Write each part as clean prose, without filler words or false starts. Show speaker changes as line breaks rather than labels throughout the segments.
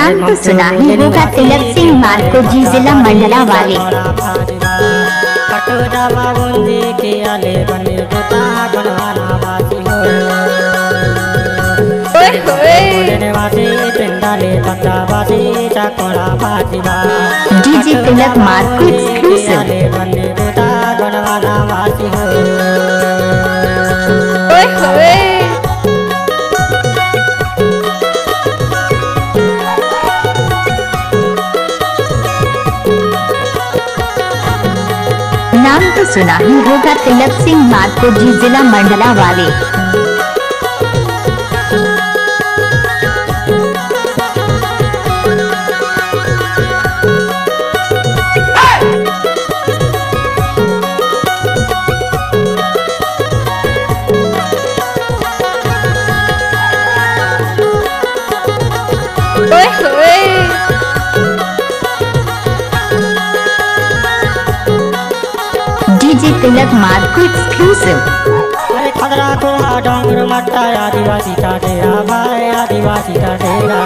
नाम तो सुना ही होगा तिलक सिंह मार्को जी, जिला मंडला वाले। DJ Tilak Marko exclusive. नाम तो सुना ही होगा तिलक सिंह मार्को जी, जिला मंडला वाले। DJ Tilak Marko exclusive.
अरे खदरा को डोंगर मट्टा आदिवासी का डेरा भाई, आदिवासी का डेरा।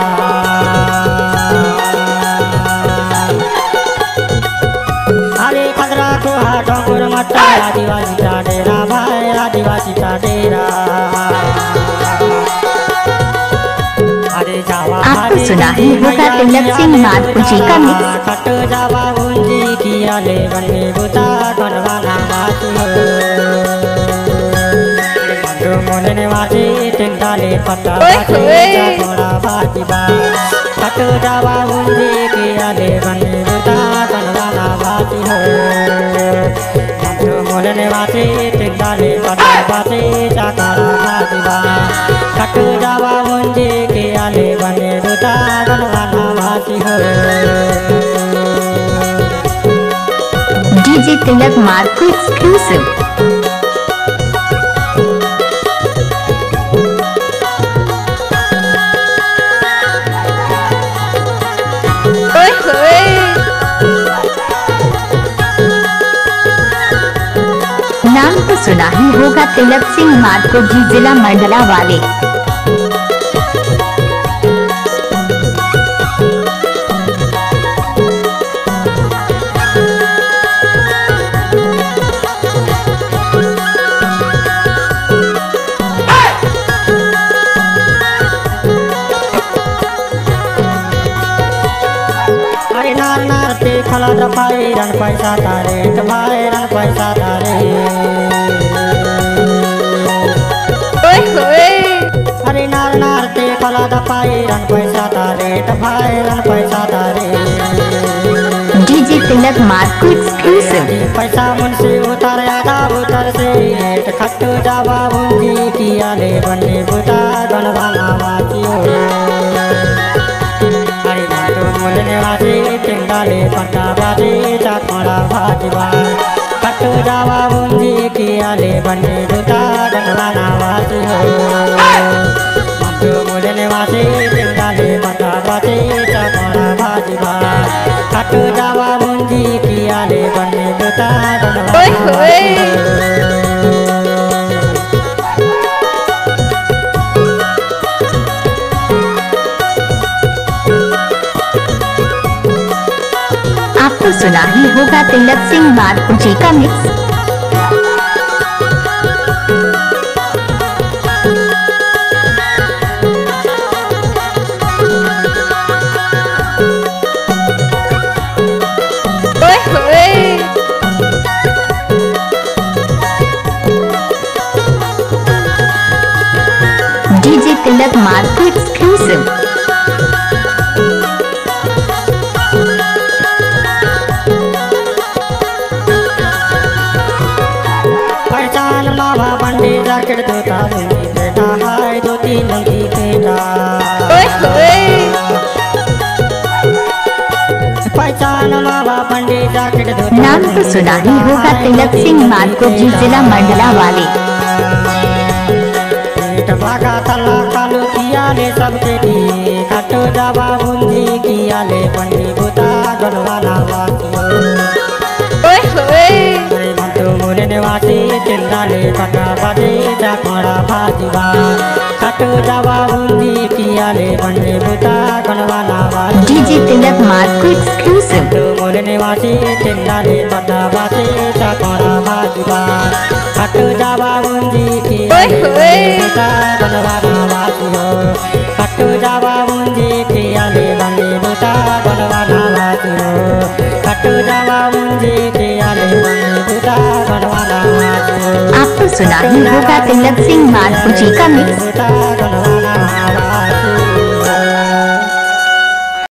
अरे खदरा को डोंगर मट्टा आदिवासी का डेरा भाई, आदिवासी का डेरा।
आपको सुना ही होगा तिलक सिंह मार्को जी का मिक्स।
कट जावा गुंजी किया ले बने बुता बनवाना बात हो। जो मोने वाजी तिंदाले पता थोड़ा बाजी बा। कट जावा गुंजी किया ले बने बुता बनवाना बात हो। जो मोने वाजी तिंदाले पता बाजी थोड़ा बाजी बा। कट जावा गुंजी किया ले बने बुता बनवाना बात हो।
DJ Tilak Marko exclusive. नाम तो सुना ही होगा तिलक सिंह मार्को जी, जिला मंडला वाले।
खला दपाई रन पैसा तारे भाई, रन पैसा तारे। अरे नार नार ते खला दपाई रन पैसा तारे भाई, रन पैसा तारे।
DJ Tilak Marko exclusive.
पैसा मुंशी उतार आधा उतर से खट्टू जावा बुंदी किया ले बने बुता गणवाना वाचियो। मोलने वाजी तिंदाले पट्टा बाजी चाकोड़ा भाजवा। कट्टू जावा बुंदी किया ले बने बुता गणवाना वाजी हो। मोलने वाजी तिंदाले पट्टा बाजी चाकोड़ा भाजवा। कट्टू जावा बुंदी किया ले बने बुता गणवाना वाजी हो।
आपको सुना ही होगा तिलक सिंह मार्को जी का mix. DJ Tilak Marko exclusive.
मावा बंडी जाकेट दोता लंगी बेटा हाय, दो तीन लंगी बेटा। पहचान मावा बंडी जाकेट दोता।
नाम तो सुना ही होगा तिलक सिंह मार्को जी, जिला मंडला वाले।
भागा तला कालू किया ले सबके दी। कट्टू जावा बुंदी किया ले बंडी बुता गणवाना वाचियो। मोलने वासी तिंदाले पट्टा बाजी चाकोड़ा भाजवा। कट्टू जावा बुंदी किया ले बने बुता गणवाना वाचियो।
Marco exclusive.
मोर निवासी टिंडाले पता बाते चकोड़ा बाजीबा कटो जावा मुंजी की बेटा बनवाना बाजी हो कटो जावा मुंजी की आले बने बेटा बनवाना बाजी हो कटो जावा मुंजी की आले बने बेटा बनवाना बाजी हो।
आपको सुना ही होगा तिलक सिंह मार्को जी का मिक्स।